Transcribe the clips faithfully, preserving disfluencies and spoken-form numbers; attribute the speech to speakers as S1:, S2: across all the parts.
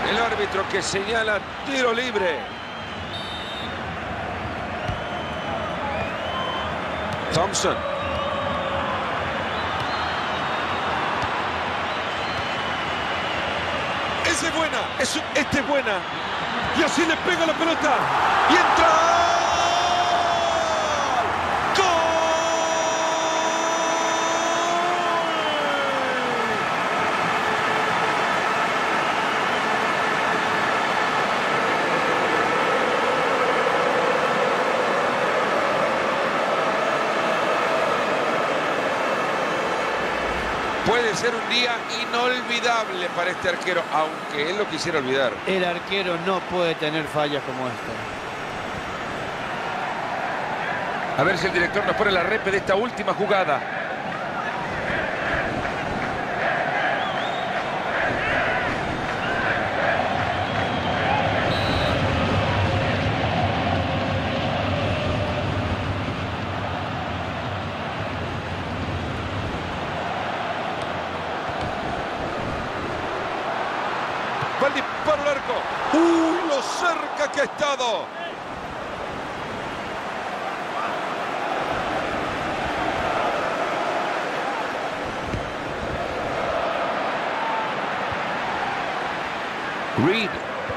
S1: El árbitro que señala tiro libre. Thompson. Esa es buena. Es, esta es buena. Y así le pega la pelota. Y entra. Puede ser un día inolvidable para este arquero, aunque él lo quisiera olvidar.
S2: El arquero no puede tener fallas como esta.
S1: A ver si el director nos pone la repe de esta última jugada. Va el disparo al arco. ¡Uy, lo cerca que ha estado! Reed.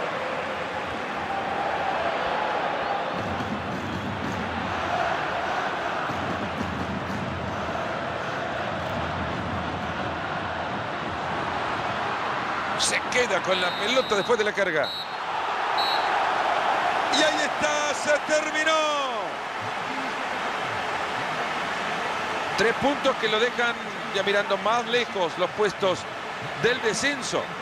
S1: Se queda con la pelota después de la carga. Y ahí está, se terminó. Tres puntos que lo dejan ya mirando más lejos los puestos del descenso.